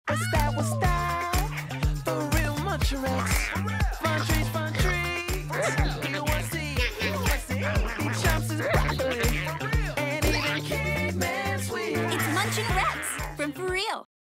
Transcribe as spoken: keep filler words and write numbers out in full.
What's that? What's that? For real Muncherex. Fun trees, fun trees. You want to see? Let's see. He chomps his broccoli. And even Caveman sweet. It's Munchin' Rex from For Real.